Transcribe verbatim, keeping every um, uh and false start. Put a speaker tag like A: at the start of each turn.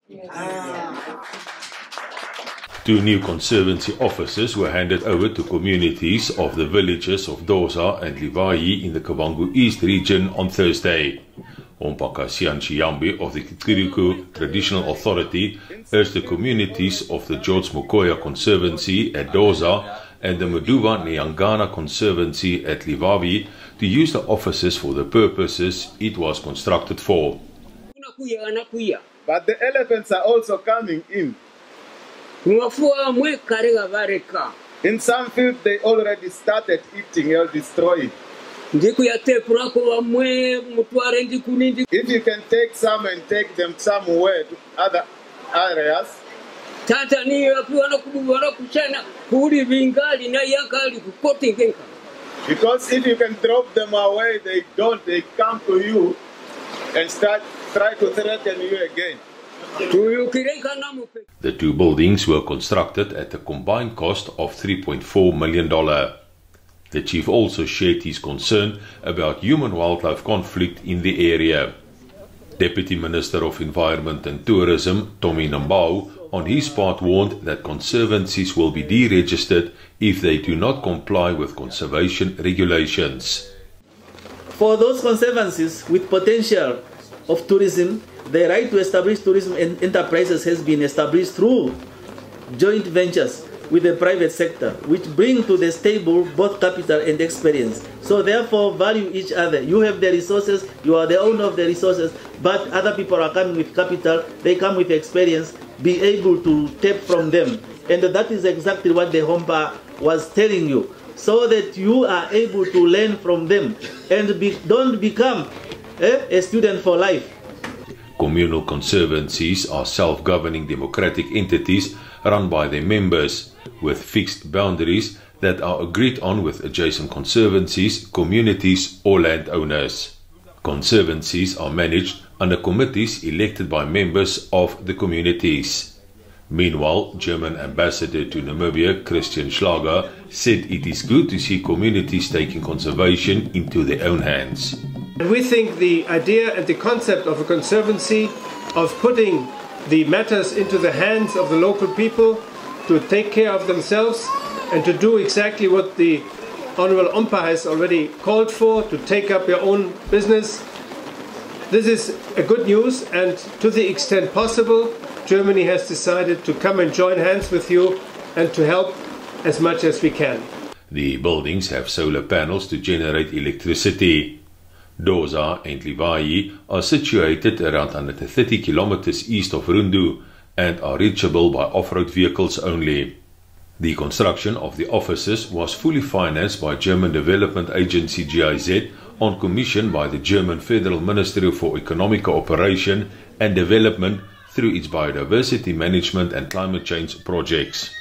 A: Two new Conservancy offices were handed over to communities of the villages of Dosa and Livayi in the Kavango East region on Thursday. Ompaka Sianchiyambi of the Kikiriku Traditional Authority urged the communities of the George Mukoya Conservancy at Dosa and the Maduva Nyangana Conservancy at Livayi to use the offices for the purposes it was constructed for.
B: But the elephants are also coming in. In some fields they already started eating or destroying. If you can take some and take them somewhere to other areas, because if you can drop them away, they don't, they come to you and start try to threaten you again.
A: The two buildings were constructed at a combined cost of three point four million dollars. The chief also shared his concern about human-wildlife conflict in the area. Deputy Minister of Environment and Tourism, Tommy Nambau, on his part warned that conservancies will be deregistered if they do not comply with conservation regulations.
C: For those conservancies with potential of tourism, the right to establish tourism enterprises has been established through joint ventures with the private sector, which bring to the table both capital and experience. So therefore, value each other. You have the resources, you are the owner of the resources, but other people are coming with capital, they come with experience, be able to tap from them. And that is exactly what the HOMPA was telling you, so that you are able to learn from them and be, don't become eh, a student for life.
A: Communal conservancies are self-governing democratic entities run by their members, with fixed boundaries that are agreed on with adjacent conservancies, communities or landowners. Conservancies are managed under committees elected by members of the communities. Meanwhile, German ambassador to Namibia, Christian Schlager, said it is good to see communities taking conservation into their own hands.
D: We think the idea and the concept of a conservancy, of putting the matters into the hands of the local people to take care of themselves and to do exactly what the Honorable Ompa has already called for, to take up your own business. This is a good news, and to the extent possible, Germany has decided to come and join hands with you and to help as much as we can.
A: The buildings have solar panels to generate electricity. Dosa and Livayi are situated around one hundred thirty kilometers east of Rundu and are reachable by off-road vehicles only. The construction of the offices was fully financed by German Development Agency G I Z on commission by the German Federal Ministry for Economic Cooperation and Development through its biodiversity management and climate change projects.